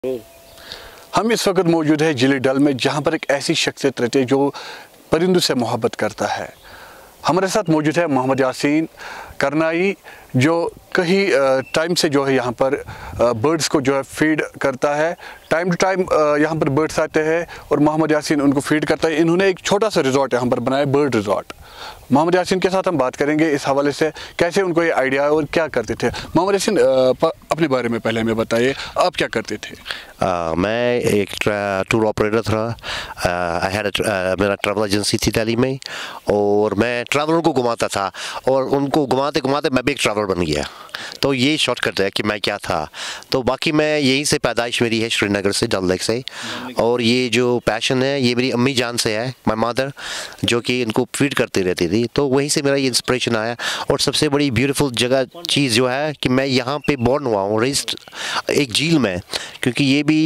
हम इस वक्त मौजूद है जिले डल में, जहाँ पर एक ऐसी शख्सियत रहती है जो परिंदों से मोहब्बत करता है। हमारे साथ मौजूद है मोहम्मद यासीन करनाई, जो कई टाइम से जो है यहाँ पर बर्ड्स को जो है फीड करता है। टाइम टू टाइम यहाँ पर बर्ड्स आते हैं और मोहम्मद यासीन उनको फीड करता है। इन्होंने एक छोटा सा रिजॉर्ट यहाँ पर बनाया, बर्ड रिजॉर्ट। मोहम्मद यासीन के साथ हम बात करेंगे इस हवाले से, कैसे उनको ये आइडिया और क्या करते थे। मोहम्मद यासीन, अपने बारे में पहले हमें बताइए, आप क्या करते थे? मैं एक टूर ऑपरेटर था। मेरा ट्रैवल एजेंसी थी दिल्ली में, और मैं ट्रैवलर को घुमाता था, और उनको घुमाते घुमाते मैं भी एक ट्रैवलर बन गया। तो ये शॉर्टकट है कि मैं क्या था। तो बाकी मैं यहीं से पैदाइश मेरी है, श्रीनगर से, डल लेक से। और ये जो पैशन है ये मेरी अम्मी जान से है, माय मदर, जो कि इनको फीड करती रहती थी। तो वहीं से मेरा ये इंस्पिरेशन आया। और सबसे बड़ी ब्यूटीफुल जगह चीज़ जो है कि मैं यहाँ पे बॉर्न हुआ हूँ, रेस्ट एक झील में, क्योंकि ये भी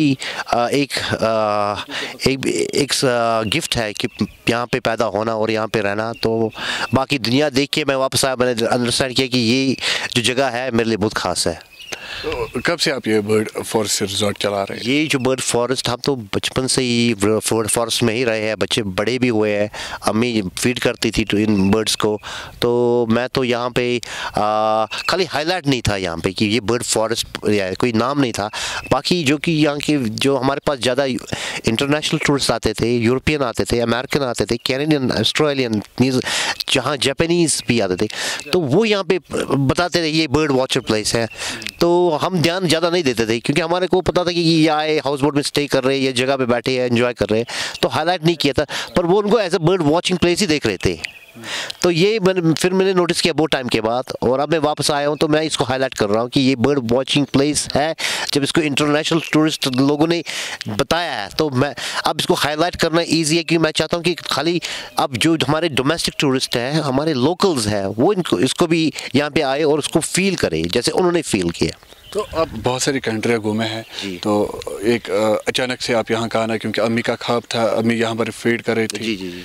एक गिफ्ट है कि यहाँ पे पैदा होना और यहाँ पे रहना। तो बाकी दुनिया देख के मैं वापस आया, मैंने अंडरस्टैंड किया कि ये जो जगह है मेरे लिए बहुत ख़ास है। तो कब से आप ये बर्ड फॉरेस्ट रिजॉर्ट चला रहे हैं? ये जो बर्ड फॉरेस्ट, हम तो बचपन से ही फॉरेस्ट में ही रहे हैं, बच्चे बड़े भी हुए हैं। अम्मी फीड करती थी तो इन बर्ड्स को। तो मैं तो यहाँ पे खाली हाईलाइट नहीं था यहाँ पे कि ये बर्ड फॉरेस्ट, कोई नाम नहीं था। बाकी जो कि यहाँ के जो हमारे पास ज़्यादा इंटरनेशनल टूरिस्ट आते थे, यूरोपियन आते थे, अमेरिकन आते थे, कैनेडियन, ऑस्ट्रेलियन, जहाँ जापानीज़ भी आते थे, तो वो यहाँ पे बताते थे ये बर्ड वॉचर प्लेस है। तो हम ध्यान ज़्यादा नहीं देते थे, क्योंकि हमारे को पता था कि ये आए हाउस बोट में स्टे कर रहे हैं, ये जगह पे बैठे हैं, एंजॉय कर रहे हैं, तो हाईलाइट नहीं किया था। पर वो उनको as a bird watching place ही देख रहे थे। तो ये फिर मैंने नोटिस किया बहुत टाइम के बाद, और अब मैं वापस आया हूँ तो मैं इसको हाईलाइट कर रहा हूँ कि ये बर्ड वॉचिंग प्लेस है। जब इसको इंटरनेशनल टूरिस्ट लोगों ने बताया है तो मैं अब इसको हाईलाइट करना ईजी है, क्योंकि मैं चाहता हूँ कि खाली अब जो हमारे डोमेस्टिक टूरिस्ट हैं, हमारे लोकल्स हैं, वो इसको भी यहाँ पे आए और उसको फील करें जैसे उन्होंने फील किया। तो आप बहुत सारी कंट्रियाँ घूमे हैं, तो एक अचानक से आप यहाँ का आना, क्योंकि अम्मी का ख्वाब था, अम्मी यहाँ पर फीड कर रही थी। जी।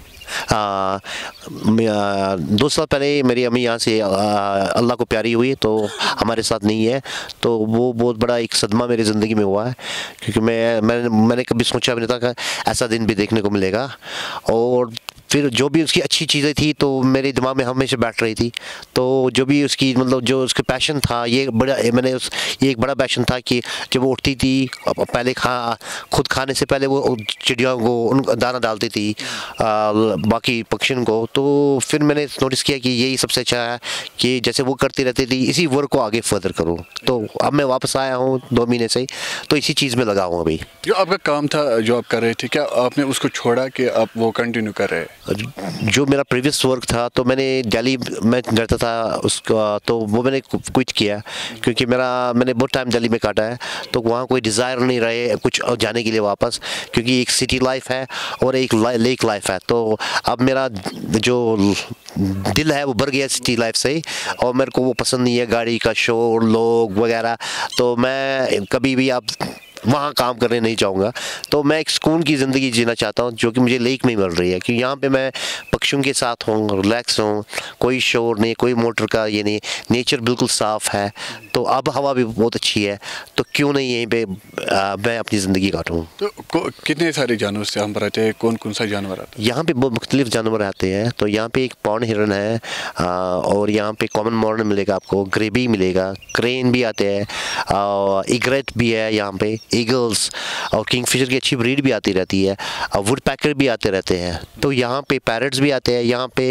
2 साल पहले मेरी अम्मी यहाँ से अल्लाह को प्यारी हुई, तो हमारे साथ नहीं है। तो वो बहुत बड़ा एक सदमा मेरी ज़िंदगी में हुआ है, क्योंकि मैंने कभी सोचा भी नहीं था कि ऐसा दिन भी देखने को मिलेगा। और फिर जो भी उसकी अच्छी चीज़ें थी तो मेरे दिमाग में हमेशा बैठ रही थी। तो जो भी उसकी मतलब जो उसका पैशन था, ये एक बड़ा पैशन था कि जब वो उठती थी, पहले खुद खाने से पहले वो चिड़ियों को उन दाना डालती थी, बाकी पक्षियों को। तो फिर मैंने नोटिस किया कि यही सबसे अच्छा है कि जैसे वो करती रहती थी, इसी वर्क को आगे फर्दर करूँ। तो अब मैं वापस आया हूँ 2 महीने से, तो इसी चीज़ में लगा हूँ अभी। जो आपका काम था, जो आप कर रहे थे, क्या आपने उसको छोड़ा कि आप वो कंटिन्यू कर रहे हैं? जो मेरा प्रीवियस वर्क था, तो मैंने दिल्ली में रहता था उसका, तो वो मैंने क्विट किया, क्योंकि मैंने बहुत टाइम दिल्ली में काटा है। तो वहाँ कोई डिज़ायर नहीं रहे कुछ जाने के लिए वापस, क्योंकि एक सिटी लाइफ है और एक लेक लाइफ है। तो अब मेरा जो दिल है वो भर गया सिटी लाइफ से, और मेरे को वो पसंद नहीं है, गाड़ी का शोर, लोग वगैरह। तो मैं कभी भी आप वहाँ काम करने नहीं चाहूँगा। तो मैं एक सुकून की ज़िंदगी जीना चाहता हूँ, जो कि मुझे लेक में मिल रही है, कि यहाँ पे मैं पक्षियों के साथ हूँ, रिलैक्स हूँ, कोई शोर नहीं, कोई मोटर का ये नहीं, नेचर बिल्कुल साफ़ है। तो अब हवा भी बहुत अच्छी है, तो क्यों नहीं यहीं पे मैं अपनी ज़िंदगी काटूँ। तो कितने सारे जानवर से हम रहते हैं, कौन कौन सा जानवर आता है? यहाँ पे बहुत मुख्तलिफ जानवर आते हैं। तो यहाँ पे एक पौंड हिरन है, और यहाँ पे कॉमन मॉर्न मिलेगा आपको, ग्रेबी मिलेगा, क्रेन भी आते हैं, इग्रेट भी है यहाँ पे, ईगल्स, और किंगफिशर की अच्छी ब्रीड भी आती रहती है, वुड पैकर भी आते रहते हैं। तो यहाँ पे पैरट्स भी आते हैं, यहाँ पे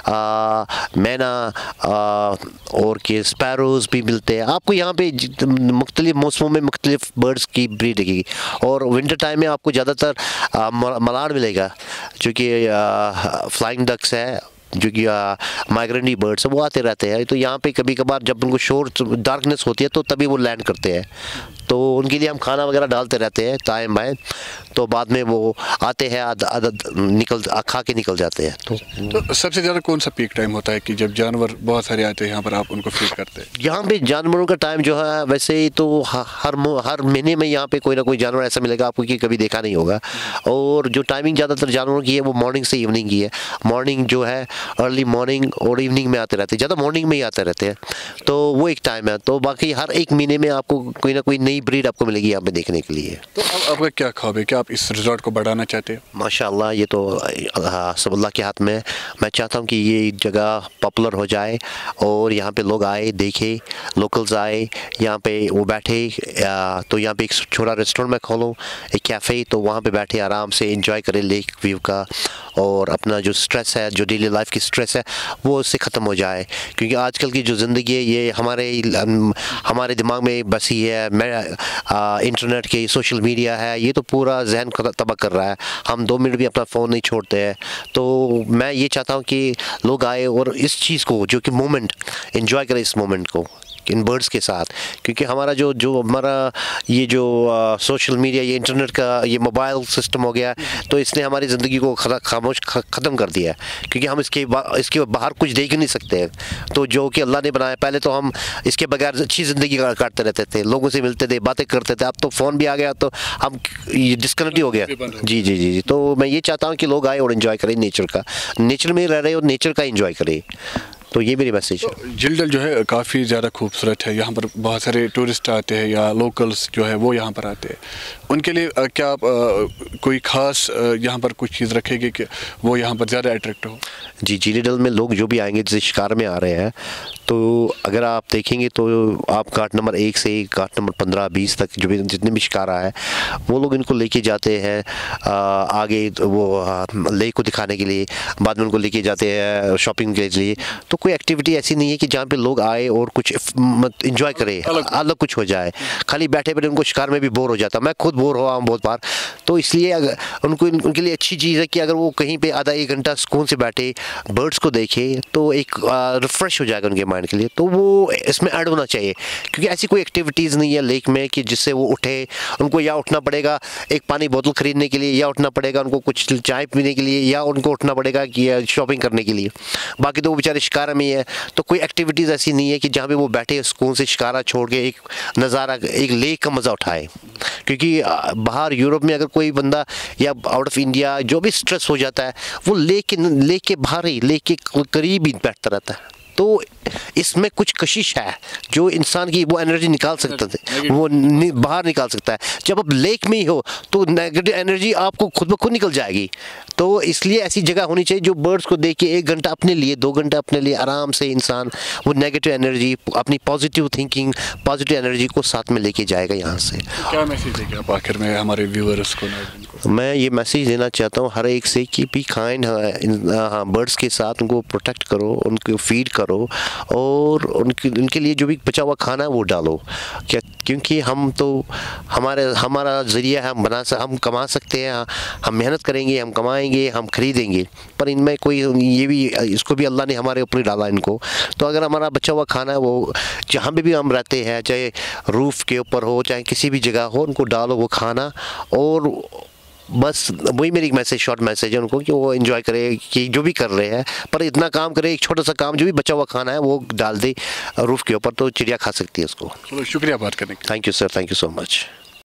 मैना और के स्पैरोज भी मिलते हैं। आपको यहाँ पे मुख्तलिफ मौसमों में मुख्तलिफ बर्ड्स की ब्रीड दिखेगी। और विंटर टाइम में आपको ज़्यादातर मलाड़ मिलेगा, जो कि फ्लाइंग डक्स है, जो कि माइग्रेटरी बर्ड्स है, वो आते रहते हैं। तो यहाँ पे कभी कभार जब उनको शोर डार्कनेस होती है तो तभी वो लैंड करते हैं। तो उनके लिए हम खाना वगैरह डालते रहते हैं टाइम बाय, तो बाद में वो आते हैं, खा के निकल जाते हैं। तो सबसे ज़्यादा कौन सा पीक टाइम होता है कि जब जानवर बहुत सारे आते हैं यहाँ पर, आप उनको फीड करते हैं? यहाँ पे जानवरों का टाइम जो है, वैसे तो हर महीने में यहाँ पे कोई ना कोई जानवर ऐसा मिलेगा आपको कि कभी देखा नहीं होगा। और जो टाइमिंग ज़्यादातर जानवरों की है वो मॉर्निंग से इवनिंग की है। मॉर्निंग जो है अर्ली मॉर्निंग और इवनिंग में आते रहते हैं, ज़्यादा मॉर्निंग में ही आते रहते हैं। तो वो एक टाइम है। तो बाकी हर एक महीने में आपको कोई ना कोई नई नई ब्रीड आपको मिलेगी यहाँ पे देखने के लिए। तो अब आपका क्या ख्वाब है, क्या आप इस रिजॉर्ट को बढ़ाना चाहते हैं? माशाल्लाह, ये तो सब अल्लाह के हाथ में। मैं चाहता हूँ कि ये जगह पॉपुलर हो जाए और यहाँ पे लोग आए, देखे, लोकल्स आए, यहाँ पे वो बैठे। तो यहाँ पे एक छोटा रेस्टोरेंट मैं खोलूँ, एक कैफ़े, तो वहाँ पे बैठे आराम से एंजॉय करें लेक व्यू का, और अपना जो स्ट्रेस है, जो डेली लाइफ की स्ट्रेस है, वो उससे ख़त्म हो जाए। क्योंकि आजकल की जो ज़िंदगी है ये हमारे दिमाग में बसी है। इंटरनेट के, सोशल मीडिया है, ये तो पूरा जहन तबाह कर रहा है। हम 2 मिनट भी अपना फ़ोन नहीं छोड़ते हैं। तो मैं ये चाहता हूँ कि लोग आए और इस चीज़ को, जो कि मोमेंट, एंजॉय करें इस मोमेंट को इन बर्ड्स के साथ। क्योंकि हमारा जो हमारा ये जो सोशल मीडिया, ये इंटरनेट का ये मोबाइल सिस्टम हो गया, तो इसने हमारी ज़िंदगी को खामोश ख़त्म कर दिया है। क्योंकि हम इसके बाहर कुछ देख ही नहीं सकते हैं। तो जो कि अल्लाह ने बनाया, पहले तो हम इसके बगैर अच्छी ज़िंदगी काटते रहते थे, लोगों से मिलते थे, बातें करते थे। अब तो फ़ोन भी आ गया तो हम डिस्कनेक्ट ही हो गया। जी जी जी जी। तो मैं ये चाहता हूँ कि लोग आए और इन्जॉय करें नेचर का, नेचर में रह रहे और नेचर का इन्जॉय करें। तो ये मेरी मैसेज है। झील डल जो है काफ़ी ज़्यादा खूबसूरत है, यहाँ पर बहुत सारे टूरिस्ट आते हैं या लोकल्स जो है वो यहाँ पर आते हैं। उनके लिए क्या आप कोई ख़ास यहाँ पर कुछ चीज़ रखेंगे कि वो यहाँ पर ज़्यादा अट्रैक्ट हो? जी, झील डल में लोग जो भी आएंगे, जैसे शिकार में आ रहे हैं, तो अगर आप देखेंगे तो आप घाट नंबर 1 से घाट नंबर 15-20 तक जो भी जितने भी शिकार आए हैं, वो लोग इनको लेके जाते हैं आगे वो लेक को दिखाने के लिए, बाद में उनको लेके जाते हैं शॉपिंग के लिए। तो कोई एक्टिविटी ऐसी नहीं है कि जहाँ पे लोग आए और कुछ इंजॉय करें, अलग कुछ हो जाए। खाली बैठे बैठे उनको शिकार में भी बोर हो जाता। मैं खुद बोर हुआ हूँ बहुत बार। तो इसलिए उनके लिए अच्छी चीज़ है कि अगर वो कहीं पे आधा 1 घंटा सुकून से बैठे, बर्ड्स को देखे, तो एक रिफ़्रेश हो जाएगा उनके माइंड के लिए। तो वो इसमें ऐड होना चाहिए, क्योंकि ऐसी कोई एक्टिविटीज़ नहीं है लेक में कि जिससे वो उठे। उनको या उठना पड़ेगा एक पानी बोतल ख़रीदने के लिए, या उठना पड़ेगा उनको कुछ चाय पीने के लिए, या उनको उठना पड़ेगा कि शॉपिंग करने के लिए। बाकी तो वो बेचारे शिकारा में ही है। तो कोई एक्टिविटीज़ ऐसी नहीं है कि जहाँ पे वो बैठे सुकून से शिकारा छोड़ के एक नज़ारा, एक लेक का मज़ा उठाए। क्योंकि बाहर यूरोप में अगर कोई बंदा या आउट ऑफ इंडिया जो भी स्ट्रेस हो जाता है, वो लेक के बाहर ही, लेक के करीब ही बैठता रहता है। तो इसमें कुछ कशिश है जो इंसान की वो एनर्जी निकाल सकता है, वो बाहर निकाल सकता है। जब आप लेक में ही हो तो नेगेटिव एनर्जी आपको खुद ब खुद निकल जाएगी। तो इसलिए ऐसी जगह होनी चाहिए जो बर्ड्स को देख के 1 घंटा अपने लिए, 2 घंटा अपने लिए आराम से इंसान वो नेगेटिव एनर्जी, अपनी पॉजिटिव थिंकिंग, पॉजिटिव एनर्जी को साथ में लेके जाएगा यहाँ से। क्या मैसेज देंगे आप आखिर में हमारे व्यूअर्स को? मैं ये मैसेज देना चाहता हूँ हर एक से कि बी काइंड, हाँ, बर्ड्स के साथ उनको प्रोटेक्ट करो, उनको फीड करो, और उनके लिए जो भी बचा हुआ खाना है वो डालो। क्योंकि हम तो हमारा ज़रिया है, हम कमा सकते हैं, हम मेहनत करेंगे, हम कमाएंगे, हम खरीदेंगे, पर इनमें कोई ये भी, इसको भी अल्लाह ने हमारे ऊपर ही डाला इनको। तो अगर हमारा बचा हुआ खाना है वो जहाँ भी हम रहते हैं, चाहे रूफ़ के ऊपर हो, चाहे किसी भी जगह हो, उनको डालो वो खाना। और बस वही मेरी मैसेज, शॉर्ट मैसेज है उनको कि वो एंजॉय करे कि जो भी कर रहे हैं, पर इतना काम करे, एक छोटा सा काम, जो भी बचा हुआ खाना है वो डाल दे रूफ़ के ऊपर, तो चिड़िया खा सकती है उसको। शुक्रिया बात करने के लिए। Thank you sir, thank you so much.